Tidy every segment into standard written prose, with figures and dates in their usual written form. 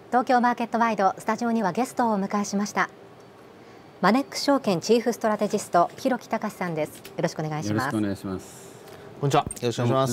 東京マーケットワイド、スタジオにはゲストをお迎えしました。マネックス証券チーフストラテジスト広木隆さんです。よろしくお願いします。 よろしくお願いします。 こんにちは。よろしくお願いします。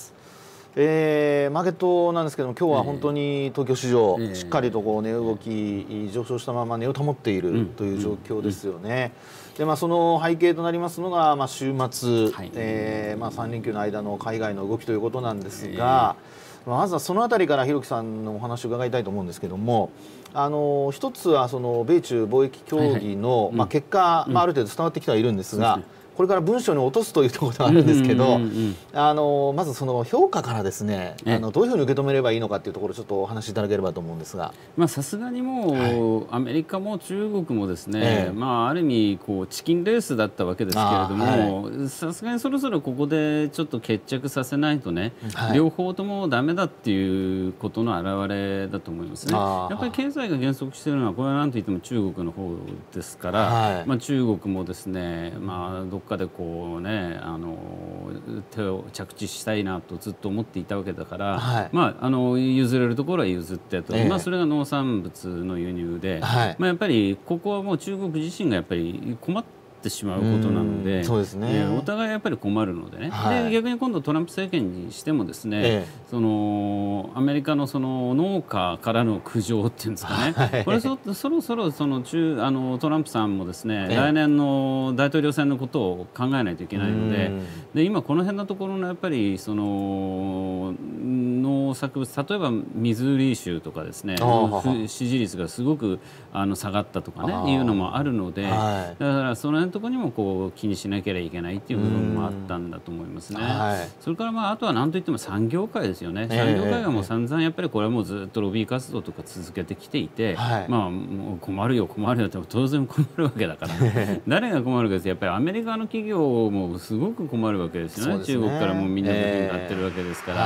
マーケットなんですけども、今日は本当に東京市場、しっかりとこう値動き上昇したまま値を保っているという状況ですよね。でその背景となりますのが、週末、3連休の間の海外の動きということなんですが、まずはそのあたりから広木さんのお話を伺いたいと思うんですけども、一つはその米中貿易協議の結果、ある程度伝わってきてはいるんですが、これから文章に落とすというところがあるんですけど、まずその評価からですね、どういうふうに受け止めればいいのかというところをちょっとお話しいただければと思うんですが、 さすがにもう、アメリカも中国もですね、ある意味こうチキンレースだったわけですけれども、さすがにそろそろここでちょっと決着させないとね、両方ともダメだっていうことの表れだと思いますね。やっぱり経済が減速しているのはこれは何といっても中国の方ですから、中国もですね、どっかでこうね、手を着地したいなとずっと思っていたわけだから、譲れるところは譲ってと、それが農産物の輸入で、やっぱりここはもう中国自身がやっぱり困ってしまうことなので、お互いやっぱり困るのでね、で逆に今度トランプ政権にしてもですね、そのアメリカのその農家からの苦情っていうんですかね、これそろそろそのトランプさんもですね、来年の大統領選のことを考えないといけないので、今この辺のところのやっぱりその農作物、例えばミズーリー州とかですね、支持率がすごく下がったとかねいうのもあるので、だからその辺のところにもこう気にしなければいけないっていう部分もあったんだと思いますね。それからあとは何といっても産業界ですよね。産業界がもう散々やっぱりこれはもうずっとロビー活動とか続けてきていて、もう困るよ困るよって当然困るわけだから誰が困るかです。やっぱりアメリカの企業もすごく困るわけですよね。中国からもみんな部品になってるわけですから、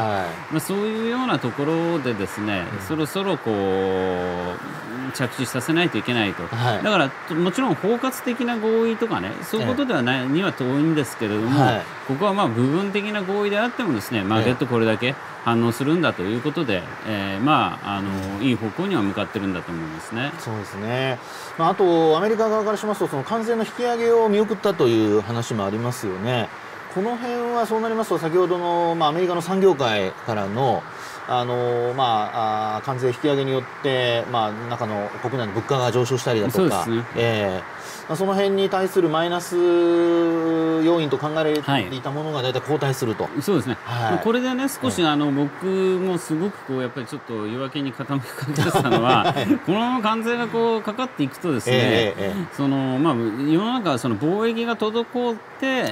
そういうようなところでですね、そろそろこう着地させないといけないと。だからもちろん包括的な合意とかね、そういうことではないには遠いんですけれども、ここは部分的な合意であってもですね、マーケットこれだけ反応するんだということで、いい方向には向かってるんだと思いますね。 そうですね。あとアメリカ側からしますと、その関税の引き上げを見送ったという話もありますよね。この辺はそうなりますと、先ほどのアメリカの産業界からの関税引き上げによって、中の国内の物価が上昇したりだとか、その辺に対するマイナス要因と考えられていたものが大体後退すると。 そうですね。これでね、少し僕もすごくこうやっぱりちょっと弱気に傾きかけてたのはこのまま関税がこうかかっていくとですね、世の中はその貿易が滞って、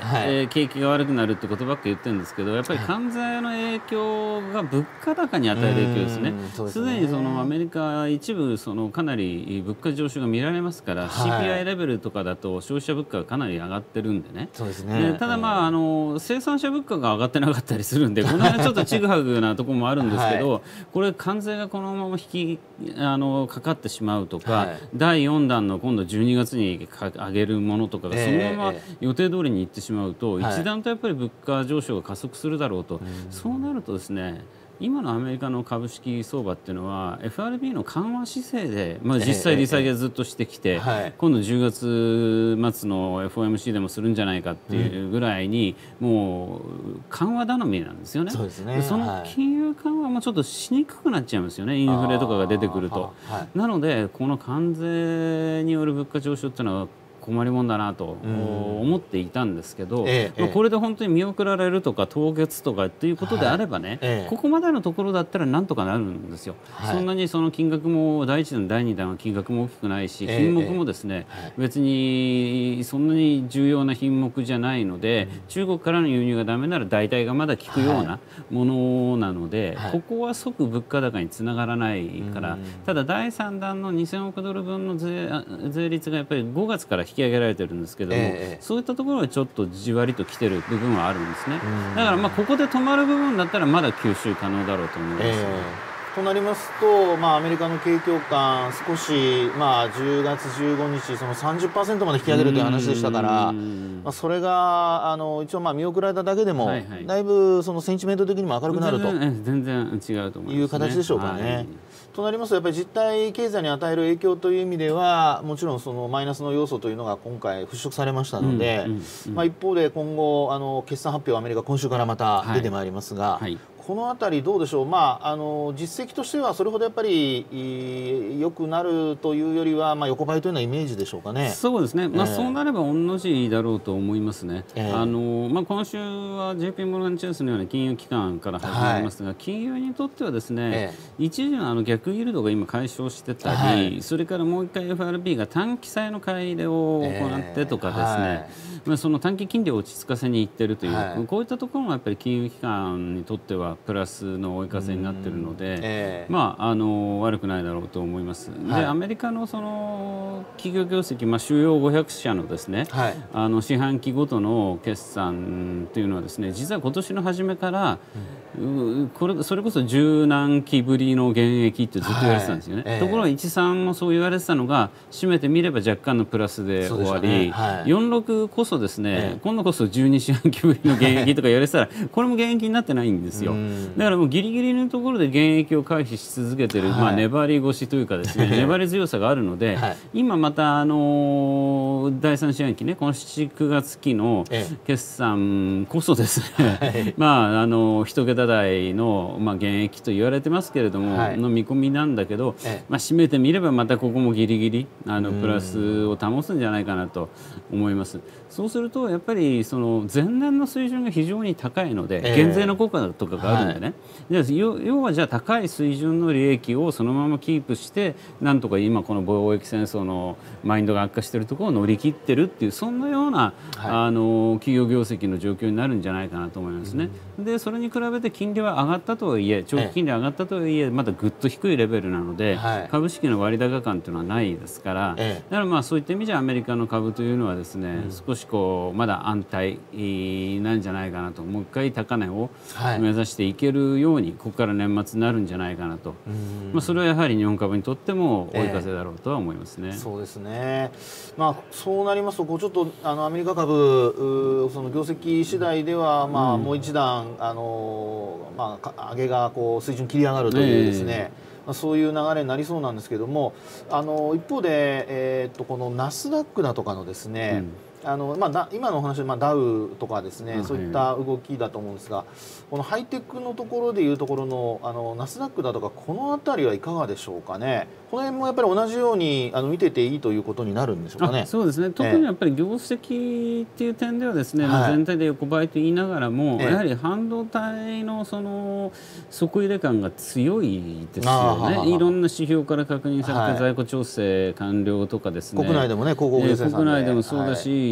景気が悪くなるってことばっかり言ってるんですけど、やっぱり関税の影響が物価高に与える影響ですね。すでにそのアメリカ一部かなり物価上昇が見られますから、CPI レベルとかだと消費者物価がかなり上がってるんでね。ただ生産者物価が上がってなかったりするんで、この辺はちょっとちぐはぐなところもあるんですけど、これ関税がこのままかかってしまうとか、第4弾の今度12月に上げるものとかがそのまま予定通りにいってしまうと、一段とやっぱり物価上昇が加速するだろうと。そうなるとですね、今のアメリカの株式相場っていうのは FRB の緩和姿勢で、実際利下げずっとしてきて、今度10月末の FOMC でもするんじゃないかっていうぐらいにもう緩和頼みなんですよね。その金融緩和もちょっとしにくくなっちゃいますよね、インフレとかが出てくると。なのでこの関税による物価上昇っていうのは困りもんだなと思っていたんですけど、これで本当に見送られるとか凍結とかっていうことであればね、ここまでのところだったらなんとかなるんですよ。そんなにその金額も第1弾第2弾は金額も大きくないし、品目もですね、別にそんなに重要な品目じゃないので、中国からの輸入がダメなら代替がまだ効くようなものなので、ここは即物価高につながらないから、ただ第3弾の2000億ドル分の税率がやっぱり5月から引き上げられてるんですけども、そういったところはちょっとじわりと来てる部分はあるんですね。だからここで止まる部分だったらまだ吸収可能だろうと思います。 となりますと、アメリカの景況感、少し、10月15日、その 30% まで引き上げるという話でしたから、それが一応見送られただけでも、だいぶそのセンチメント的にも明るくなると全然違うと思いますね。 いう形でしょうかね。となりますと、やっぱり実体経済に与える影響という意味では、もちろんそのマイナスの要素というのが今回払拭されましたので、一方で今後決算発表、アメリカ今週からまた出てまいりますが、このあたりどうでしょう。実績としてはそれほどやっぱり良くなるというよりは、横ばいというようなイメージでしょうかね。 そうですね。そうなれば御の字だろうと思いますね。今週は JP モルガンチェースのような金融機関から始まりますが、金融にとってはですね、一時の逆イールドが今解消してたり、それからもう一回 FRB が短期債の買い入れを行ってとかですね、その短期金利を落ち着かせにいってるという、こういったところもやっぱり金融機関にとってはプラスの追い風になっているので、悪くないだろうと思います。で、アメリカのその企業業績、主要500社のですね、四半期ごとの決算というのはですね、実は今年の初めから、それこそ十何期ぶりの減益ってずっと言われてたんですよね。ところが13もそう言われてたのが、締めてみれば若干のプラスで終わり、46こそですね、今度こそ12四半期ぶりの減益とか言われてたら、これも減益になってないんですよ。だからもうギリギリのところで減益を回避し続けている、粘り腰というかですね、粘り強さがあるので、今また第三四半期ね、この7、9月期の決算こそですね、一桁台の減益と言われてますけれども、の見込みなんだけど、締めてみればまたここもギリギリプラスを保つんじゃないかなと思います。そうするとやっぱりその前年の水準が非常に高いので、減税の効果とかがあるんでね、要はじゃあ高い水準の利益をそのままキープして、なんとか今この貿易戦争のマインドが悪化しているところを乗り切ってるっていう、そんなような、企業業績の状況になるんじゃないかなと思いますね。でそれに比べて金利は上がったとはいえ、長期金利上がったとはいえ、まだぐっと低いレベルなので、株式の割高感というのはないですから、だからそういった意味じゃアメリカの株というのはですね、少しこうまだ安泰なんじゃないかなと、もう一回高値を目指していけるように、ここから年末になるんじゃないかなと、それはやはり日本株にとっても追い風だろうとは思いますね。 そうですね。そうなりますと、ちょっとアメリカ株その業績次第ではもう一段上げが水準切り上がるというですね。そういう流れになりそうなんですけれども、一方で、このナスダックだとかのですね、今のお話でダウとかですね、そういった動きだと思うんですが、このハイテクのところでいうところのナスダックだとか、この辺りはいかがでしょうかね。この辺もやっぱり同じように見てていいということになるんでしょうかね。 そうですね。特にやっぱり業績っていう点ではですね、全体で横ばいと言いながらも、やはり半導体のその底入れ感が強いですよね。いろんな指標から確認されて、在庫調整完了とかですね。 国内でもね、鉱工業生産で、 国内でもそうだし、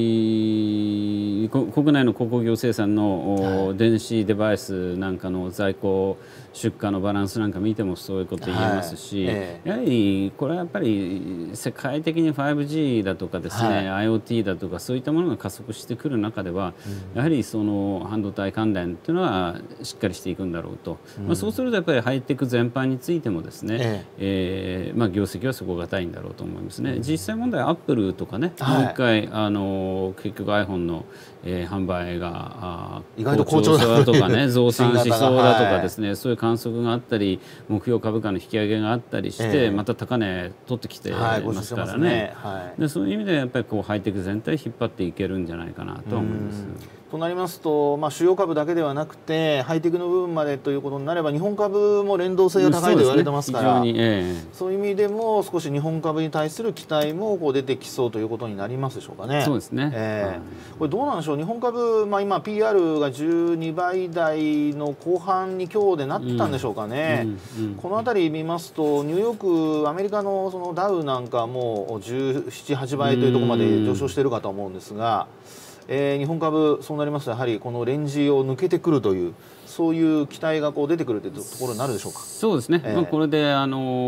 国内の鉱工業生産の電子デバイスなんかの在庫出荷のバランスなんか見てもそういうこと言えますし、やはりこれはやっぱり世界的に 5G だとかですね、IoT だとかそういったものが加速してくる中では、やはりその半導体関連というのはしっかりしていくんだろうと、そうするとやっぱりハイテク全般についてもですね、業績は底堅いんだろうと思いますね。実際問題アップルとかね、もう一回結局 iPhone の販売が意外と好調だとかね、増産しそうだとかですね、そういう観測があったり、目標株価の引き上げがあったりして、また高値取ってきてますからね。でそういう意味でやっぱりこうハイテク全体引っ張っていけるんじゃないかなと思います。 となりますと、主要株だけではなくてハイテクの部分までということになれば、日本株も連動性が高いと言われてますから、そういう意味でも少し日本株に対する期待も出てきそうということになりますでしょうかね。 そうですね。 これどうなんでしょう。日本株、今 PR が12倍台の後半に今日でなってたんでしょうかね。この辺り見ますと、ニューヨーク、アメリカのそのダウなんかも17、8倍というところまで上昇しているかと思うんですが、日本株そうなりますとやはりこのレンジを抜けてくるという、 そういう期待がこう出てくるというところになるでしょうか。 そうですね、これで、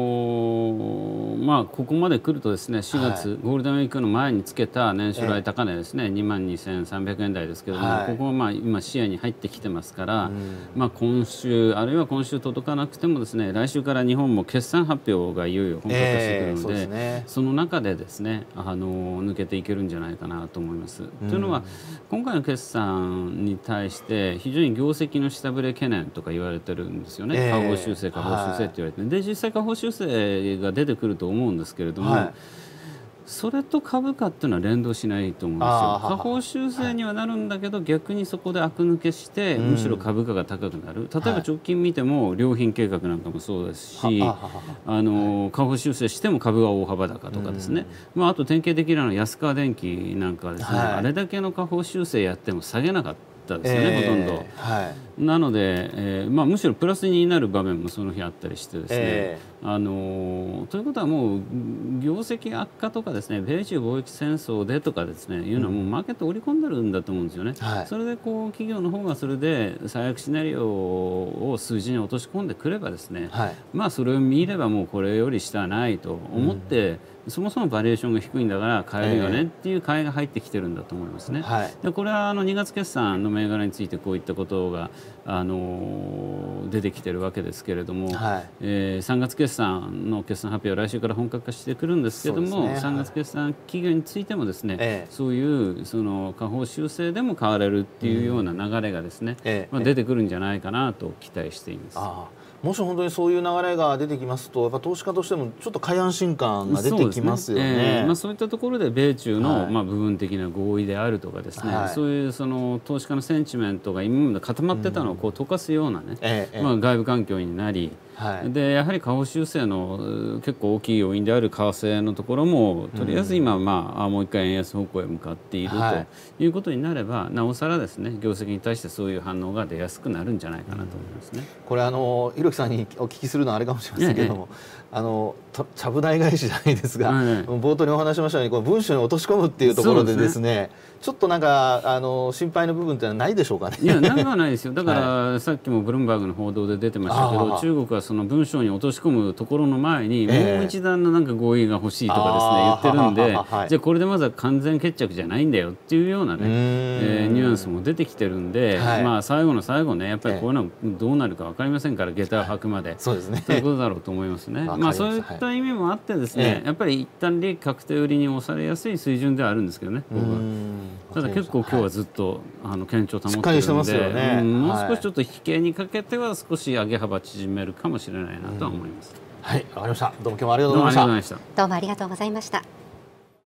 ここまで来るとですね、4月、ゴールデンウィークの前につけた年初来高値ですね、22,300円台ですけども、ここは今視野に入ってきてますから、今週あるいは今週届かなくてもですね、来週から日本も決算発表がいよいよ本格化してくるので、その中でですね抜けていけるんじゃないかなと思います。というのは、今回の決算に対して非常に業績の下振れ懸念とか言われてるんですよね。下方修正下方修正って言われて、で実際下方修正が出てくると思うんですけれども、それと株価っていうのは連動しないと思うんですよ。下方修正にはなるんだけど、逆にそこで悪抜けして、むしろ株価が高くなる。例えば直近見ても良品計画なんかもそうですし、下方修正しても株が大幅高とかですね、あと典型的なのは安川電機なんかはですね、あれだけの下方修正やっても下げなかったですよね、ほとんど。なので、むしろプラスになる場面もその日あったりしてですね、ということはもう業績悪化とかですね、米中貿易戦争でとかですね、いうのはもうマーケット織り込んでるんだと思うんですよね。それでこう企業の方がそれで最悪シナリオを数字に落とし込んでくればですね、それを見ればもうこれより下はないと思って、そもそもバリエーションが低いんだから買えるよねっていう買いが入ってきてるんだと思いますね。でこれは2月決算の銘柄についてこういったことが出てきてるわけですけれども、3月決算の決算発表は来週から本格化してくるんですけれども、3月決算企業についてもですね、そういうその下方修正でも買われるっていうような流れがですね、出てくるんじゃないかなと期待しています。 もし本当にそういう流れが出てきますと、やっぱ投資家としてもちょっと買い安心感が出てきますよね。 そういったところで米中の部分的な合意であるとかですね、そういうその投資家のセンチメントが今まで固まってたのをこう溶かすようなね、外部環境になり、でやはり下方修正の結構大きい要因である為替のところもとりあえず今、もう一回円安方向へ向かっているということになれば、なおさらですね、業績に対してそういう反応が出やすくなるんじゃないかなと思いますね。 これひろきさんにお聞きするのはあれかもしれませんけれども、ちゃぶ台返しじゃないですが、冒頭にお話ししましたようにこの文章に落とし込むっていうところでですね、ちょっとなんか心配な部分ってのはないでしょうかね。 いや、なんかないですよ。だからさっきもブルームバーグの報道で出てましたけど、中国はその文章に落とし込むところの前にもう一段のなんか合意が欲しいとかですね、言ってるんで、じゃあこれでまずは完全決着じゃないんだよっていうようなね、ニュアンスも出てきてるんで、最後の最後ね、やっぱりこういうのはどうなるか分かりませんから、下駄を履くまで、そういうことだろうと思いますね。そういった意味もあってですね、やっぱり一旦利益確定売りに押されやすい水準ではあるんですけどね、僕は。ただ結構今日はずっと堅調保っているので、もう少しちょっと引けにかけては少し上げ幅縮めるかもしれないなとは思います。 はい、わかりました。どうも今日もありがとうございました。 どうもありがとうございました。